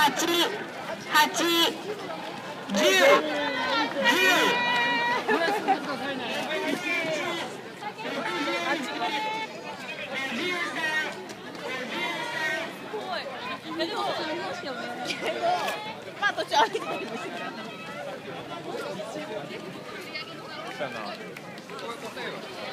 まあ途中歩いてる。 そうやな。